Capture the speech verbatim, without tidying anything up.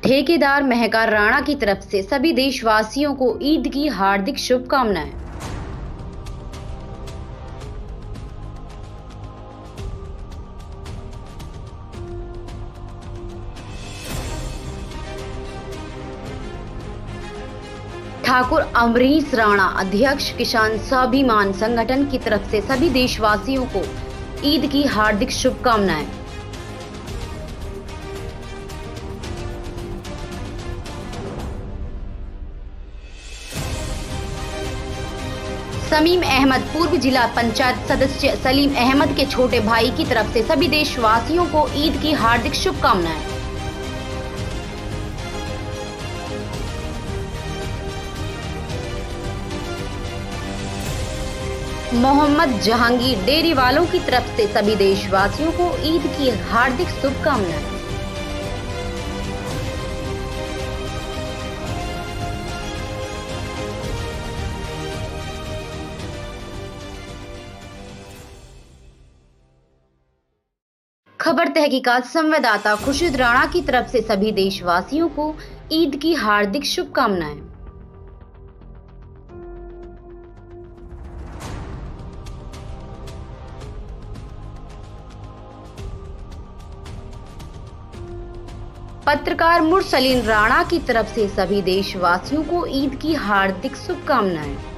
ठेकेदार महकार राणा की तरफ से सभी देशवासियों को ईद की हार्दिक शुभकामनाएं। ठाकुर अमरीश राणा, अध्यक्ष किसान स्वाभिमान संगठन की तरफ से सभी देशवासियों को ईद की हार्दिक शुभकामनाएं। समीम अहमद, पूर्व जिला पंचायत सदस्य सलीम अहमद के छोटे भाई की तरफ से सभी देशवासियों को ईद की हार्दिक शुभकामनाएं। मोहम्मद जहांगीर, डेयरी वालों की तरफ से सभी देशवासियों को ईद की हार्दिक शुभकामनाएं। खबर तहकीकात संवाददाता खुर्शीद राणा की तरफ से सभी देशवासियों को ईद की हार्दिक शुभकामनाएं। पत्रकार मुरसलीन राणा की तरफ से सभी देशवासियों को ईद की हार्दिक शुभकामनाएं।